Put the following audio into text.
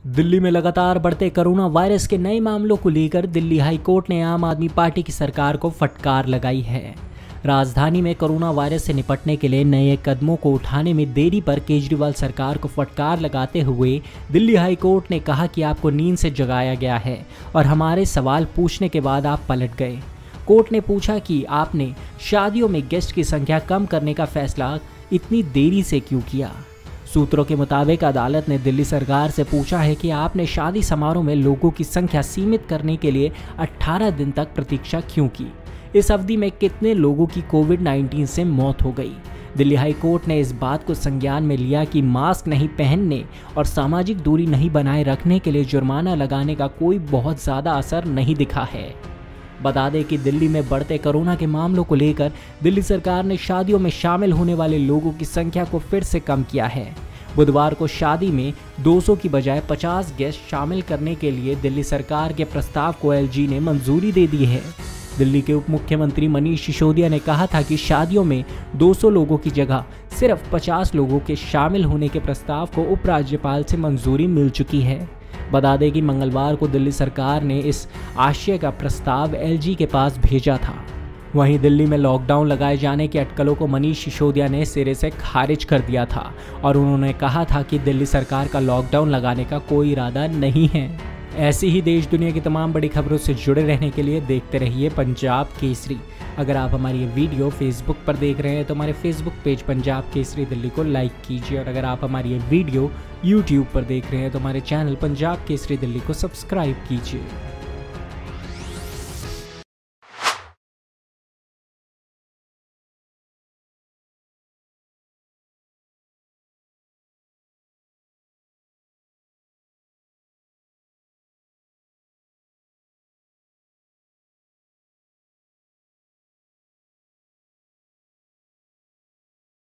दिल्ली में लगातार बढ़ते कोरोना वायरस के नए मामलों को लेकर दिल्ली हाई कोर्ट ने आम आदमी पार्टी की सरकार को फटकार लगाई है। राजधानी में कोरोना वायरस से निपटने के लिए नए कदमों को उठाने में देरी पर केजरीवाल सरकार को फटकार लगाते हुए दिल्ली हाई कोर्ट ने कहा कि आपको नींद से जगाया गया है और हमारे सवाल पूछने के बाद आप पलट गए। कोर्ट ने पूछा कि आपने शादियों में गेस्ट की संख्या कम करने का फैसला इतनी देरी से क्यों किया। सूत्रों के मुताबिक अदालत ने दिल्ली सरकार से पूछा है कि आपने शादी समारोह में लोगों की संख्या सीमित करने के लिए 18 दिन तक प्रतीक्षा क्यों की। इस अवधि में कितने लोगों की कोविड-19 से मौत हो गई। दिल्ली हाई कोर्ट ने इस बात को संज्ञान में लिया कि मास्क नहीं पहनने और सामाजिक दूरी नहीं बनाए रखने के लिए जुर्माना लगाने का कोई बहुत ज़्यादा असर नहीं दिखा है। बता दें कि दिल्ली में बढ़ते कोरोना के मामलों को लेकर दिल्ली सरकार ने शादियों में शामिल होने वाले लोगों की संख्या को फिर से कम किया है। बुधवार को शादी में 200 की बजाय 50 गेस्ट शामिल करने के लिए दिल्ली सरकार के प्रस्ताव को एलजी ने मंजूरी दे दी है। दिल्ली के उप मुख्यमंत्री मनीष सिसोदिया ने कहा था कि शादियों में 200 लोगों की जगह सिर्फ 50 लोगों के शामिल होने के प्रस्ताव को उपराज्यपाल से मंजूरी मिल चुकी है। बता दें कि मंगलवार को दिल्ली सरकार ने इस आशय का प्रस्ताव एलजी के पास भेजा था। वहीं दिल्ली में लॉकडाउन लगाए जाने की अटकलों को मनीष सिसोदिया ने सिरे से खारिज कर दिया था और उन्होंने कहा था कि दिल्ली सरकार का लॉकडाउन लगाने का कोई इरादा नहीं है। ऐसी ही देश दुनिया की तमाम बड़ी खबरों से जुड़े रहने के लिए देखते रहिए पंजाब केसरी। अगर आप हमारी ये वीडियो फेसबुक पर देख रहे हैं तो हमारे फेसबुक पेज पंजाब केसरी दिल्ली को लाइक कीजिए और अगर आप हमारी ये वीडियो यूट्यूब पर देख रहे हैं तो हमारे चैनल पंजाब केसरी दिल्ली को सब्सक्राइब कीजिए।